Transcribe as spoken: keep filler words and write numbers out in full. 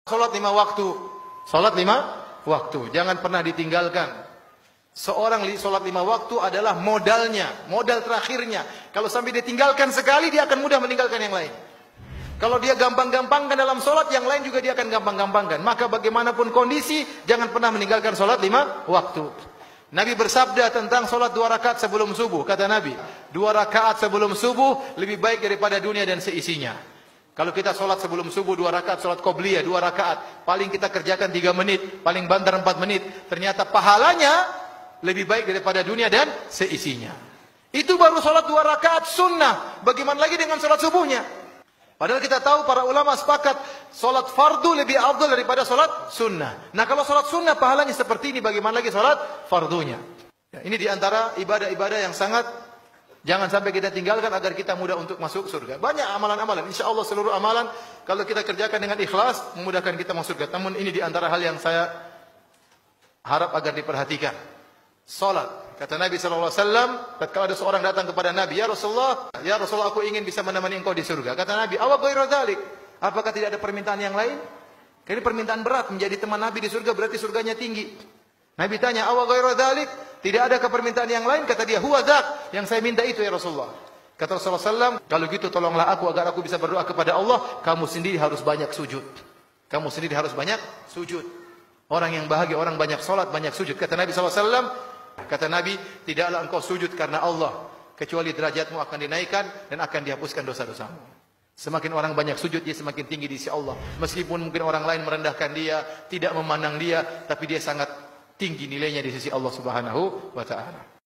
Salat lima waktu. Salat lima waktu. Jangan pernah ditinggalkan. Seorang salat lima waktu adalah modalnya, modal terakhirnya. Kalau sampai ditinggalkan sekali, dia akan mudah meninggalkan yang lain. Kalau dia gampang-gampangkan dalam salat, yang lain juga dia akan gampang-gampangkan. Maka bagaimanapun kondisi, jangan pernah meninggalkan salat lima waktu. Nabi bersabda tentang salat dua rakaat sebelum subuh. Kata Nabi, dua rakaat sebelum subuh lebih baik daripada dunia dan seisinya. Kalau kita sholat sebelum subuh dua rakaat, sholat qobliyah dua rakaat, paling kita kerjakan tiga menit, paling banter empat menit, ternyata pahalanya lebih baik daripada dunia dan seisinya. Itu baru sholat dua rakaat sunnah. Bagaimana lagi dengan sholat subuhnya? Padahal kita tahu para ulama sepakat sholat fardu lebih afdal daripada sholat sunnah. Nah kalau sholat sunnah pahalanya seperti ini, bagaimana lagi sholat fardunya? Ya, ini diantara ibadah-ibadah yang sangat jangan sampai kita tinggalkan agar kita mudah untuk masuk surga. Banyak amalan-amalan. Insya Allah seluruh amalan kalau kita kerjakan dengan ikhlas memudahkan kita masuk surga. Namun ini di antara hal yang saya harap agar diperhatikan. Salat. Kata Nabi shallallahu alaihi wasallam, ketika ada seorang datang kepada Nabi, ya Rasulullah, ya Rasulullah, aku ingin bisa menemani engkau di surga. Kata Nabi, awa ghairu dzalik? Apakah tidak ada permintaan yang lain? Ini permintaan berat, menjadi teman Nabi di surga berarti surganya tinggi. Nabi tanya, awa ghairu dzalik? Tidak ada permintaan yang lain? Kata dia, huwa dzak, yang saya minta itu ya Rasulullah. Kata Rasulullah shallallahu alaihi wasallam, kalau gitu tolonglah aku agar aku bisa berdoa kepada Allah, kamu sendiri harus banyak sujud. Kamu sendiri harus banyak sujud. Orang yang bahagia, orang banyak salat, banyak sujud. Kata Nabi shallallahu alaihi wasallam, kata Nabi, tidaklah engkau sujud karena Allah, kecuali derajatmu akan dinaikkan dan akan dihapuskan dosa-dosamu. Semakin orang banyak sujud, dia semakin tinggi di sisi Allah. Meskipun mungkin orang lain merendahkan dia, tidak memandang dia, tapi dia sangat tinggi nilainya di sisi Allah Subhanahu wa ta'ala.